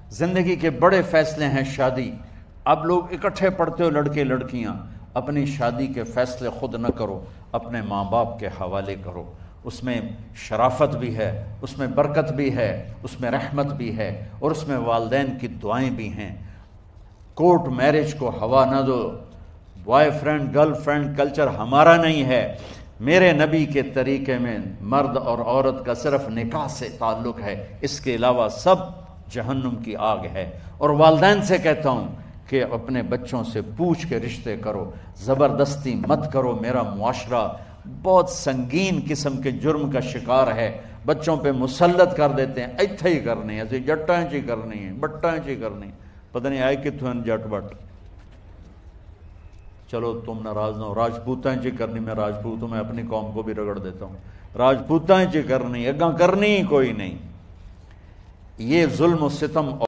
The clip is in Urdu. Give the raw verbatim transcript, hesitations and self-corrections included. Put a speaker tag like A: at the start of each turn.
A: زندگی کے بڑے فیصلے ہیں شادی. اب لوگ اکٹھے پڑھتے ہو لڑکے لڑکیاں، اپنی شادی کے فیصلے خود نہ کرو، اپنے ماں باپ کے حوالے کرو. اس میں شرافت بھی ہے، اس میں برکت بھی ہے، اس میں رحمت بھی ہے، اور اس میں والدین کی دعائیں بھی ہیں. کورٹ میرج کو ہوا نہ دو. Boy friend girl friend culture ہمارا نہیں ہے. میرے نبی کے طریقے میں مرد اور عورت کا صرف نکاح سے تعلق ہے، اس کے علاوہ سب جہنم کی آگ ہے. اور والدین سے کہتا ہوں کہ اپنے بچوں سے پوچھ کے رشتے کرو، زبردستی مت کرو. میرا معاشرہ بہت سنگین قسم کے جرم کا شکار ہے، بچوں پہ مسلط کر دیتے ہیں، ایتھے ہی کرنی ہے، ایسے جٹاں چی کرنی ہے، بٹاں چی کرنی، پتہ نہیں آئے کتوں ہیں جٹ بٹ. چلو تم ناراض نہ ہو، راجپوتاں چی کرنی، میں راجپوت ہوں، میں اپنی قوم کو بھی رگڑ دیتا ہوں. راجپوتاں چی کرنی، اگاں کرنی ہی کوئی نہیں. یہ ظلم و ستم